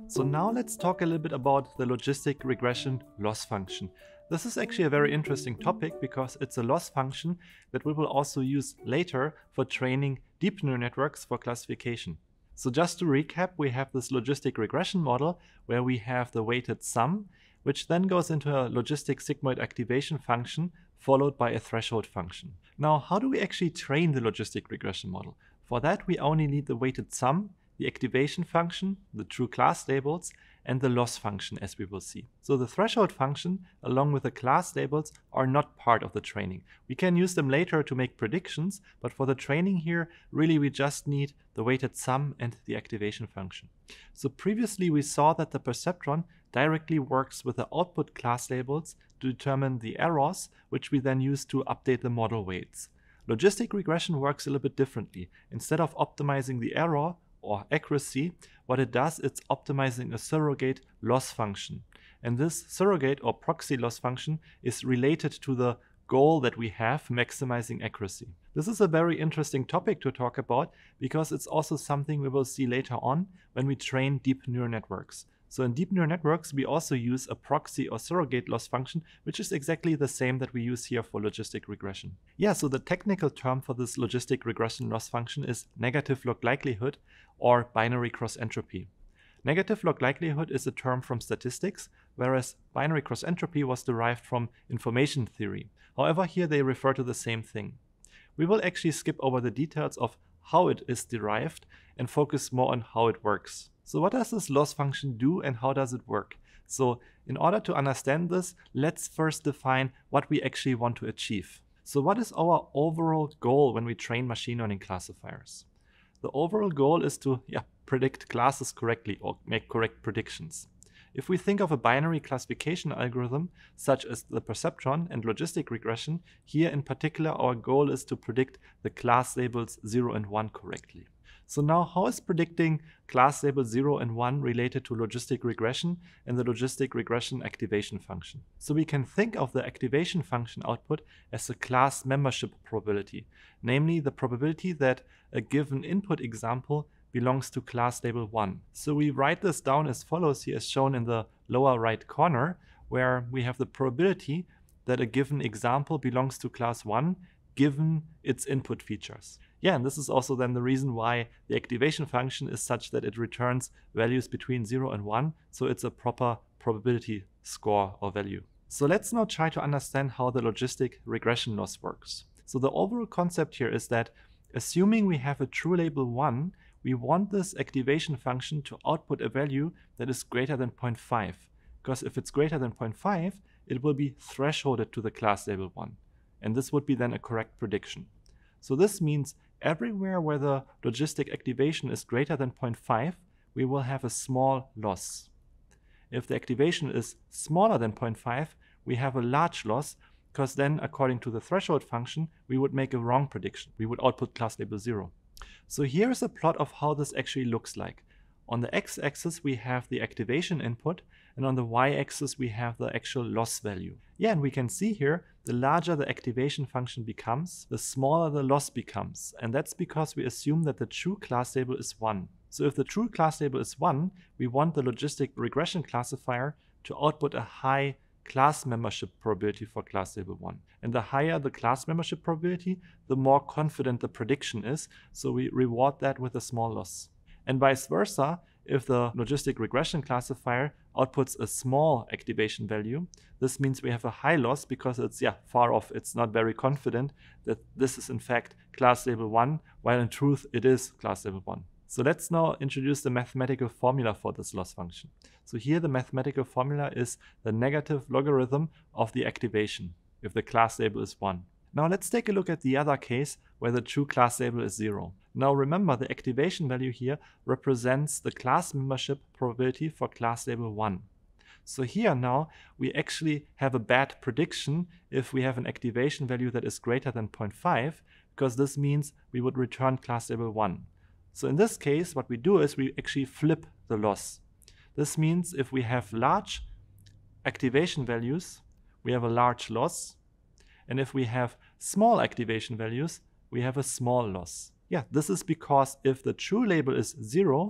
So now let's talk a little bit about the logistic regression loss function. This is actually a very interesting topic because it's a loss function that we will also use later for training deep neural networks for classification. So just to recap, we have this logistic regression model where we have the weighted sum, which then goes into a logistic sigmoid activation function followed by a threshold function. Now, how do we actually train the logistic regression model? For that, we only need the weighted sum, the activation function, the true class labels, and the loss function, as we will see. So the threshold function, along with the class labels, are not part of the training. We can use them later to make predictions, but for the training here, really we just need the weighted sum and the activation function. So previously we saw that the perceptron directly works with the output class labels to determine the errors, which we then use to update the model weights. Logistic regression works a little bit differently. Instead of optimizing the error, or accuracy, what it does, it's optimizing a surrogate loss function. And this surrogate or proxy loss function is related to the goal that we have, maximizing accuracy. This is a very interesting topic to talk about because it's also something we will see later on when we train deep neural networks. So in deep neural networks, we also use a proxy or surrogate loss function, which is exactly the same that we use here for logistic regression. Yeah, so the technical term for this logistic regression loss function is negative log likelihood or binary cross entropy. Negative log likelihood is a term from statistics, whereas binary cross entropy was derived from information theory. However, here they refer to the same thing. We will actually skip over the details of how it is derived and focus more on how it works. So what does this loss function do and how does it work? So in order to understand this, let's first define what we actually want to achieve. So what is our overall goal when we train machine learning classifiers? The overall goal is to predict classes correctly or make correct predictions. If we think of a binary classification algorithm, such as the perceptron and logistic regression, here in particular our goal is to predict the class labels 0 and 1 correctly. So now, how is predicting class label 0 and 1 related to logistic regression and the logistic regression activation function? So we can think of the activation function output as a class membership probability, namely the probability that a given input example belongs to class label 1. So we write this down as follows here, as shown in the lower right corner, where we have the probability that a given example belongs to class 1 given its input features. Yeah, and this is also then the reason why the activation function is such that it returns values between 0 and 1, so it's a proper probability score or value. So let's now try to understand how the logistic regression loss works. So the overall concept here is that assuming we have a true label 1, we want this activation function to output a value that is greater than 0.5, because if it's greater than 0.5, it will be thresholded to the class label 1. And this would be then a correct prediction. So this means everywhere where the logistic activation is greater than 0.5, we will have a small loss. If the activation is smaller than 0.5, we have a large loss, because then, according to the threshold function, we would make a wrong prediction. We would output class label 0. So here is a plot of how this actually looks like. On the x-axis, we have the activation input, and on the y-axis, we have the actual loss value. Yeah, and we can see here, the larger the activation function becomes, the smaller the loss becomes. And that's because we assume that the true class label is 1. So if the true class label is 1, we want the logistic regression classifier to output a high class membership probability for class label 1. And the higher the class membership probability, the more confident the prediction is, so we reward that with a small loss. And vice versa, if the logistic regression classifier outputs a small activation value, this means we have a high loss because it's far off. It's not very confident that this is in fact class label 1, while in truth it is class label 1. So let's now introduce the mathematical formula for this loss function. So here the mathematical formula is the negative logarithm of the activation if the class label is 1. Now let's take a look at the other case where the true class label is 0. Now remember, the activation value here represents the class membership probability for class label 1. So here now we actually have a bad prediction if we have an activation value that is greater than 0.5, because this means we would return class label 1. So in this case, what we do is we actually flip the loss. This means if we have large activation values, we have a large loss. And if we have small activation values, we have a small loss. Yeah, this is because if the true label is 0,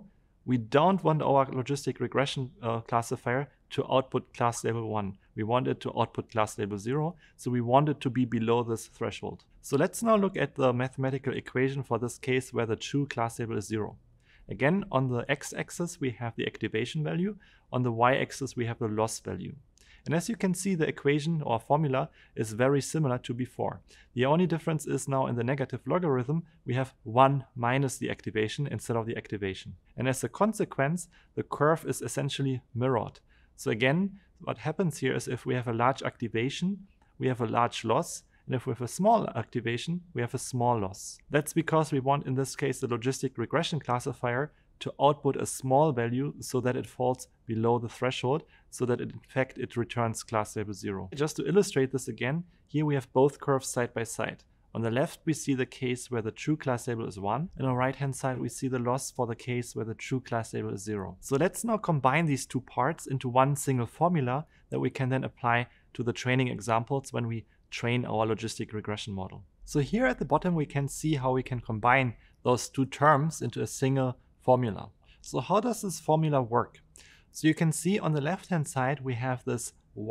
We don't want our logistic regression classifier to output class label 1. We want it to output class label 0, so we want it to be below this threshold. So let's now look at the mathematical equation for this case where the true class label is 0. Again, on the x-axis we have the activation value, on the y-axis we have the loss value. And as you can see, the equation or formula is very similar to before. The only difference is now in the negative logarithm, we have 1 minus the activation instead of the activation. And as a consequence, the curve is essentially mirrored. So again, what happens here is if we have a large activation, we have a large loss. And if we have a small activation, we have a small loss. That's because we want, in this case, the logistic regression classifier to output a small value so that it falls below the threshold, so that in fact it returns class label 0. Just to illustrate this again, here we have both curves side by side. On the left we see the case where the true class label is 1, and on the right hand side we see the loss for the case where the true class label is 0. So let's now combine these two parts into one single formula that we can then apply to the training examples when we train our logistic regression model. So here at the bottom we can see how we can combine those two terms into a single formula. So how does this formula work? So you can see on the left hand side we have this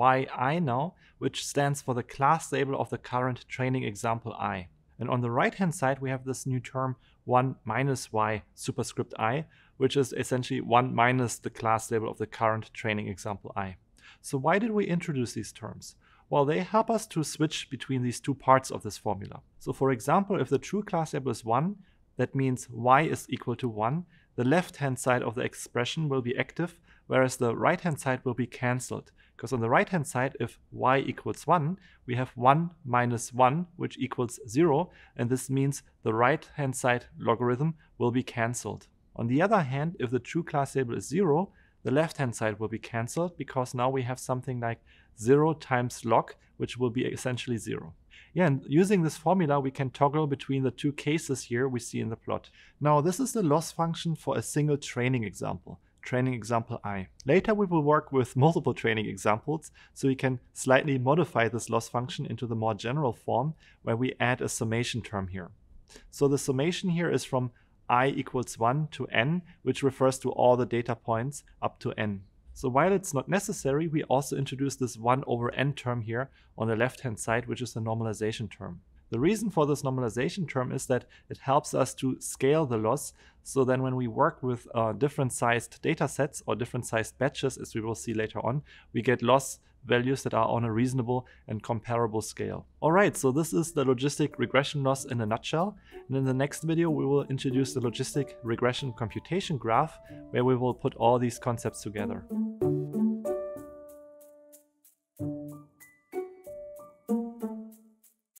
yi now, which stands for the class label of the current training example I. And on the right hand side we have this new term 1 minus y superscript I, which is essentially 1 minus the class label of the current training example I. So why did we introduce these terms? Well, they help us to switch between these two parts of this formula. So for example, if the true class label is 1, that means y is equal to 1. The left-hand side of the expression will be active, whereas the right-hand side will be cancelled. Because on the right-hand side, if y equals 1, we have 1 minus 1, which equals 0, and this means the right-hand side logarithm will be cancelled. On the other hand, if the true class label is 0, the left-hand side will be cancelled, because now we have something like 0 times log, which will be essentially 0. Yeah, and using this formula, we can toggle between the two cases here we see in the plot. Now, this is the loss function for a single training example I. Later, we will work with multiple training examples, so we can slightly modify this loss function into the more general form, where we add a summation term here. So the summation here is from I equals 1 to n, which refers to all the data points up to n. So while it's not necessary, we also introduce this 1 over n term here on the left-hand side, which is the normalization term. The reason for this normalization term is that it helps us to scale the loss, so then when we work with different sized data sets or different sized batches, as we will see later on, we get loss values that are on a reasonable and comparable scale. Alright, so this is the logistic regression loss in a nutshell, and in the next video we will introduce the logistic regression computation graph, where we will put all these concepts together.